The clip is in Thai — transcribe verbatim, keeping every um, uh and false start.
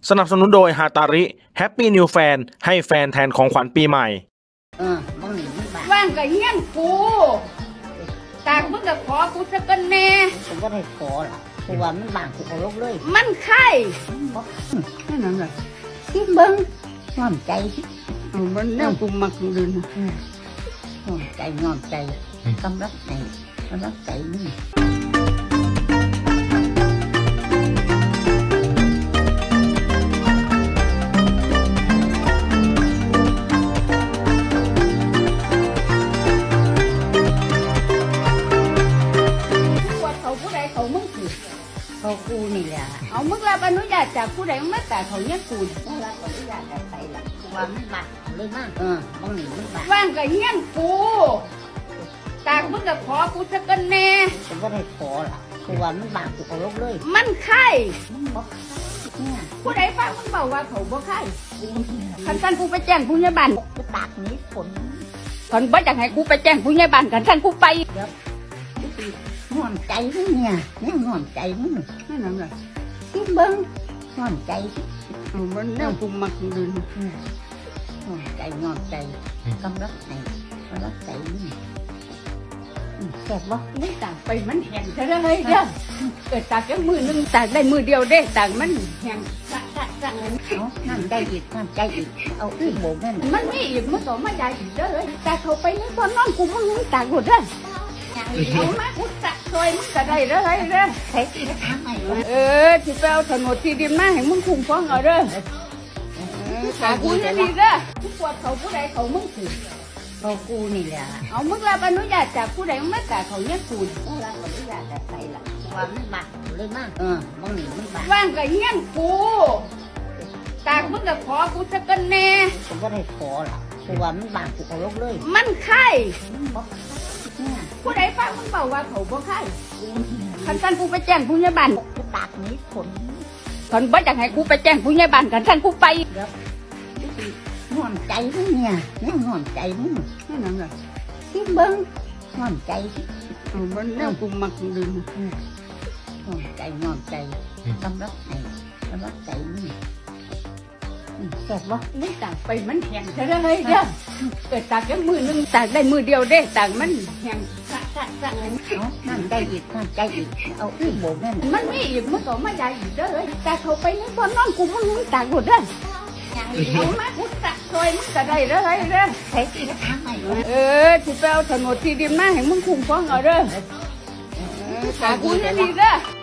สนับสนุนโดยฮาตาริแฮปปี้นิวแฟนให้แฟนแทนของขวัญปีใหม่เออมึงหนีมึงบ้าว่างกับเฮี้ยนกูตากมึงกับขอกูสักกันแน่กูก็ได้ขอละกูว่ามันบางกูเอาลกเลยมันไข่นั่นนั่นเลยที่มึงงอนใจมันแนวกูมักดูนะงอนใจงอนใจกำลังใจกำลังใจมึงเขากูนี่แหละเอามึงรับอนุญาตจากผู้ใดมาแต่เขาเนี่ยกูมึงรับอนุญาตจากใครล่ะกูว่ามันบางเลยมากเออมึงหนีมึงบ้าว่างกับเฮี้ยนกูตากมึงกับขอกูสักกันแน่กูก็ได้ขอละกูว่ามันบางกูเอาลกเลยมันไข่มึงบอกเนี่ยผู้ใดฟังมึงบอกว่าเขาบ่ไข่ขันกันกูไปแจ้งผู้ใหญ่บ้านกูตากนี้ฝนขันบ่อยากให้กูไปแจ้งผู้ใหญ่บ้านขันกันกูไปงอนใจมึงเนี่ยเนี่ยงอนใจมึงนั่นนั่นเลยที่มึงงอนใจมันแนวกูมักดูนะงอนใจงอนใจกำลังใจกำลังใจมึงแสบบ่ไม่ต่างไปมันแห้งซะเลยเด้อเกิดตากแค่มือนึงตากได้มือเดียวเด้ตากมันแห้งสะสะสะเลยเอานั่นใจอีกนั่นใจอีกเอาอีกโบนั่นมันไม่อีกมันต่อมาใหญ่อีกเด้อตากเขาไปนี่ตอนนอนกูมึงตากหมดเด้อเอามาพุทธะซอยมึงก็ได้เด้อเด้อใช้ที่ทางไหนเออที่ไปเอาถนนที่ดินมาให้มึงคุ้มครองเอาเด้อขากูนี่ดีเด้อผู้ปวดเขาผู้ใดเขามึงสิเขากูนี่แหละเอามึงรับอนุญาตจากผู้ใดมาแต่เขาเนี่ยกูมึงรับอนุญาตจากใครล่ะว่ามันบางเลยมากเออมึงหนีมึงบ้าว่างกับเฮี้ยนกูตากมึงกับขอกูสักกันแน่กูก็ได้ขอละกูว่ามันบางกูเอาลกเลยมันไข่มึงบอกผู้ใดฟังมึงบอกว่าเขาบ่ไข่ขันกันกูไปแจ้งผู้ใหญ่บ้านกูตากนี้ฝนขันบ่อยากให้กูไปแจ้งผู้ใหญ่บ้านขันกันกูไปงอนใจมึงเนี่ยเนี่ยงอนใจมึงนั่นนั่นเลยที่มึงงอนใจมันแนวกูมักดูนะงอนใจงอนใจกำลังใจกำลังใจมึงแสบบ่ไม่ต่างไปมันแห้งซะเลยเด้อเกิดตากแค่มือนึงตากได้มือเดียวเด้ตากมันแห้งสะสะสะเลยเอานั่นใจอีกนั่นใจอีกเอาอีกโบนั่นมันไม่อีกมันต่อมาใหญ่อีกเด้อตากเขาไปนี่ตอนนอนกูมึงตากหมดเด้อเอามาพุทธะซอยมึงก็ได้เด้อเด้อใช้ที่ทางไหนเออที่ไปเอาถนนที่ดินมาให้มึงคุ้มครองเอาเด้อขากูนี่ดีเด้อ